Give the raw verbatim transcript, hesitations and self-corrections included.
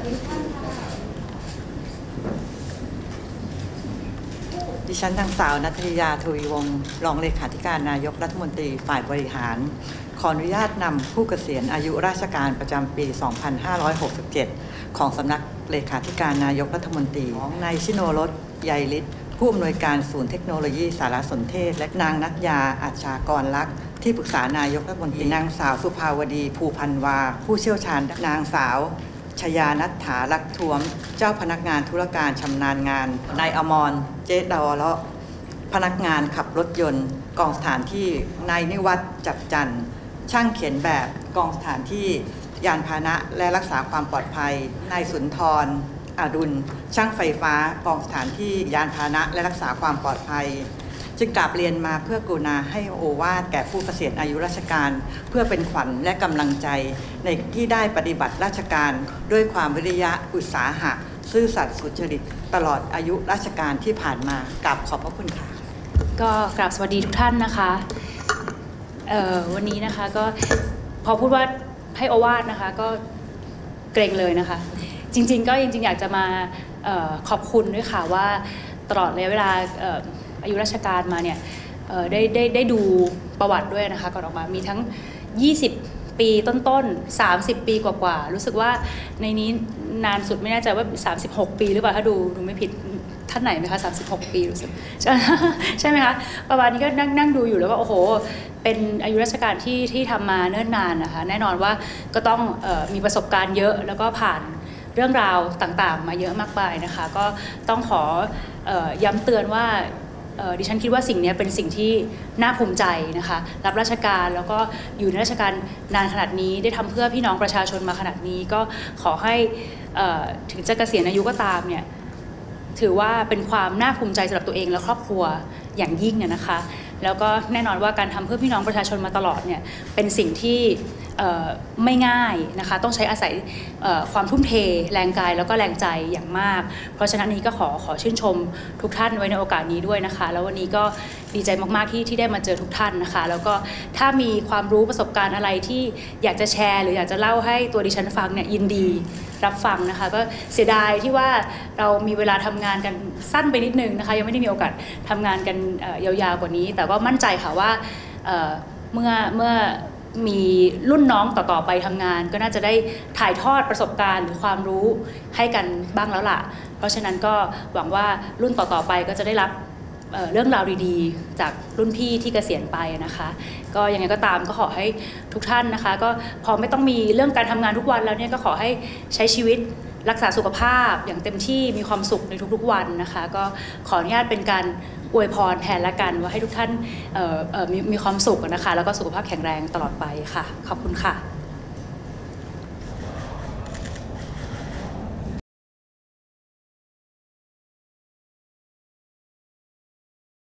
ดีทุกท่านค่ะดิฉันนางสาวณัฐยาทวีวงศ์รองเลขาธิการนายกรัฐมนตรีฝ่ายบริหารขออนุญาตนำผู้เกษียณอายุราชการประจำปี สองพันห้าร้อยหกสิบเจ็ด ของสำนักเลขาธิการนายกรัฐมนตรีของนายชิโนรส ใยฤทธิ์ผู้อำนวยการศูนย์เทคโนโลยีสารสนเทศและนางนัทยาอัจฉากรลักษณ์ที่ปรึกษานายกรัฐมนตรีนางสาวสุภาวดีภูพันวาผู้เชี่ยวชาญนางสาวชยานัฐฐาลักษ์ท้วมเจ้าพนักงานธุรการชำนาญงานนายอมรเจดาวเลาะพนักงานขับรถยนต์กองสถานที่นายนิวัฒน์จับจันทร์ช่างเขียนแบบกองสถานที่ยานพาหนะและรักษาความปลอดภัยนายสุนทรอดุลช่างไฟฟ้ากองสถานที่ยานพาหนะและรักษาความปลอดภัยจึงกราบเรียนมาเพื่อกรุณาให้โอวาทแก่ผู้เกษียณอายุราชการเพื่อเป็นขวัญและกำลังใจในที่ได้ปฏิบัติราชการด้วยความวิริยะอุตสาหะซื่อสัตย์สุจริตตลอดอายุราชการที่ผ่านมากราบขอบพระคุณค่ะก็กราบสวัสดีทุกท่านนะคะวันนี้นะคะก็พอพูดว่าให้โอวาทนะคะก็เกรงเลยนะคะจริงๆก็จริงๆอยากจะมาออขอบคุณด้วยค่ะว่าตลอดระยะเวลาอายุราชการมาเนี่ยได้ได้ได้ดูประวัติด้วยนะคะก่อนออกมามีทั้งยี่สิบปีต้นๆสามสิบปีกว่าๆรู้สึกว่าในนี้นานสุดไม่แน่ใจว่าสามสิบหกปีหรือเปล่าถ้าดูดูไม่ผิดท่านไหนไหมคะสามสิบหกปีรู้สึกใช่ใช่ไหมคะประมาณนี้ก็นั่งนั่งดูอยู่แล้วก็โอ้โหเป็นอายุราชการที่ที่ทำมาเนิ่นนานนะคะแน่นอนว่าก็ต้องเอ่อมีประสบการณ์เยอะแล้วก็ผ่านเรื่องราวต่างๆมาเยอะมากมายนะคะก็ต้องขอเอ่อย้ำเตือนว่าดิฉันคิดว่าสิ่งนี้เป็นสิ่งที่น่าภูมิใจนะคะรับราชการแล้วก็อยู่ในราชการนานขนาดนี้ได้ทำเพื่อพี่น้องประชาชนมาขนาดนี้ก็ขอให้ถึงจะเกษียณอายุก็ตามเนี่ยถือว่าเป็นความน่าภูมิใจสำหรับตัวเองและครอบครัวอย่างยิ่งเนี่ยนะคะแล้วก็แน่นอนว่าการทำเพื่อพี่น้องประชาชนมาตลอดเนี่ยเป็นสิ่งที่ไม่ง่ายนะคะต้องใช้อาศัยความทุ่มเทแรงกายแล้วก็แรงใจอย่างมากเพราะฉะนั้นนี้ก็ขอขอชื่นชมทุกท่านไว้ในโอกาสนี้ด้วยนะคะแล้ววันนี้ก็ดีใจมากๆที่ที่ได้มาเจอทุกท่านนะคะแล้วก็ถ้ามีความรู้ประสบการณ์อะไรที่อยากจะแชร์หรืออยากจะเล่าให้ตัวดิฉันฟังเนี่ยยินดีรับฟังนะคะก็เสียดายที่ว่าเรามีเวลาทำงานกันสั้นไปนิดนึงนะคะยังไม่ได้มีโอกาสทำงานกันยาวๆกว่านี้แต่ว่ามั่นใจค่ะว่าเมื่อเมื่อมีรุ่นน้องต่อๆไปทำงานก็น่าจะได้ถ่ายทอดประสบการณ์หรือความรู้ให้กันบ้างแล้วล่ะเพราะฉะนั้นก็หวังว่ารุ่นต่อๆไปก็จะได้รับ เ, เรื่องราวดีๆจากรุ่นพี่ที่เกษียณไปนะคะก็ยังไงก็ตามก็ขอให้ทุกท่านนะคะก็พอไม่ต้องมีเรื่องการทำงานทุกวันแล้วเนี่ยก็ขอให้ใช้ชีวิตรักษาสุขภาพอย่างเต็มที่มีความสุขในทุกๆวันนะคะก็ขออนุญาตเป็นการอวยพรแทนละกันว่าให้ทุกท่านมีมีความสุขนะคะแล้วก็สุขภาพแข็งแรงตลอดไปค่ะขอบคุณค่ะ